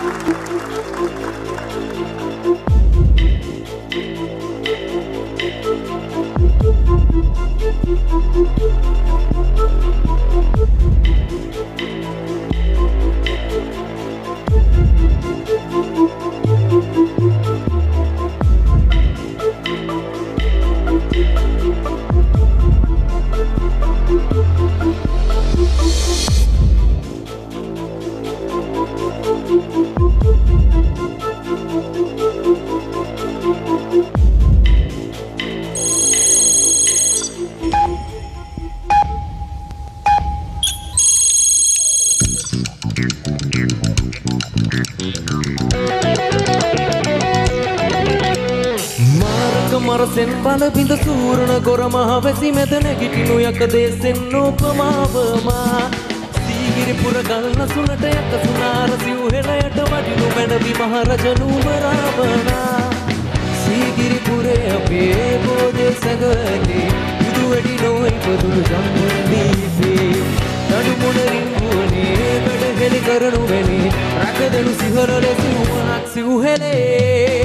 මරසෙන් බල බිඳ සූරණ කොර මහ වැසි මැද නැගිටිනු යක දේශෙන් නෝපමාවමා සීගිරිපුර ගල් නසුනට යක සුනාර සිව්හෙළයට වඩිනු මැනවි මහරජ නූමරාවනා සීගිරිපුරේ අපේ බෝධේ සැඟවැලි බුදු වැඩි නොයි පදුරු ජම්බුද්දීපේ නඩුමුණ රිංගුවනේ වැඩ හෙළි කරනු වැනි රකදනු සිහර ලෙස උමනක් සිව්හෙළේ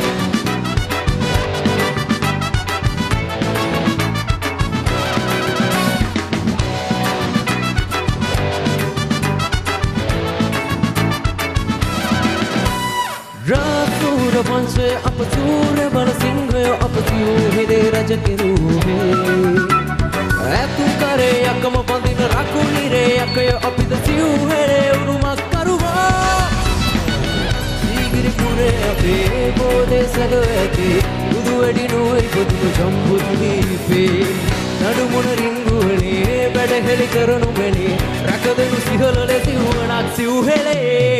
रासूर वंशे अपसूर बन सिंह अपसियो हिरे रज किरूहे ऐतु करे यकम बंदिन राकुनी रे यकय अपिद सियो हेरे उरुमा करुवा सीगिरिपुरे अपे बोधे सगवैति बुदु एडी नोई बुदु जम्बुद्दीपे नडुमुण रिंगुवने बेड हेलि करनु बेनि रकदनु सिहलले सिहुवणක් සිව්හෙලේ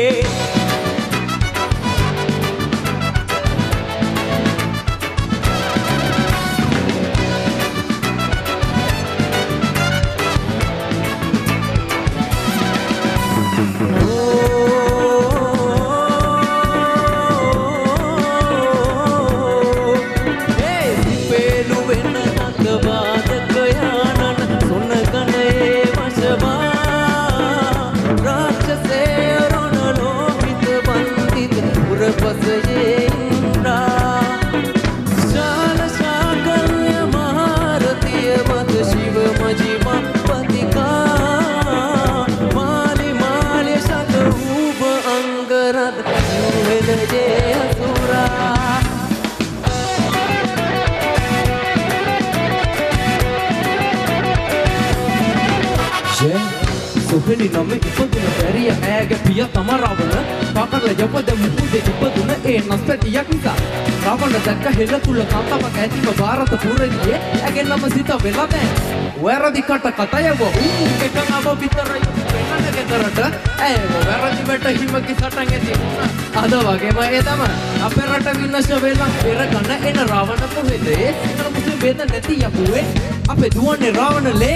सोहनी नमे इपदुन पेरिया ऐगे पिया तमा रावण पाकड़ जपद मुकुदे इपदुन ए नस्पतिया किसा रावण दक्क हेल तुल कांतम कैतिम भारत पूरनिये ऐगे नम सीता वेलादे वेरदि कट कतयव एकंगव बितर වෙනනගේ කරට ඒ වැරදි බට හිම කිසටන් ඇති අද වගේම ඒ තම අපේ රට විනාශ වෙලා පෙර කන එන රාවණ කොහෙද ඒ සිතර මුසු වේද නැති යපුවේ අපේ දුවන්නේ රාවණලේ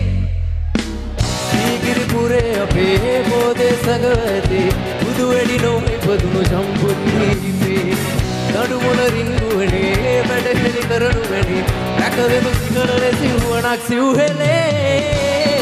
සීගිරිපුරේ අපේ බෝධේ සගවැති බුදු වෙඩි නොයි පදුණු ජම්බුද්දීපේ නඩුමුණ රිංගුවනේ වැඩ හෙළි කරනු වැනි රැකවෙමු සිහරලේ සිව්වණක් සිව්හෙලේ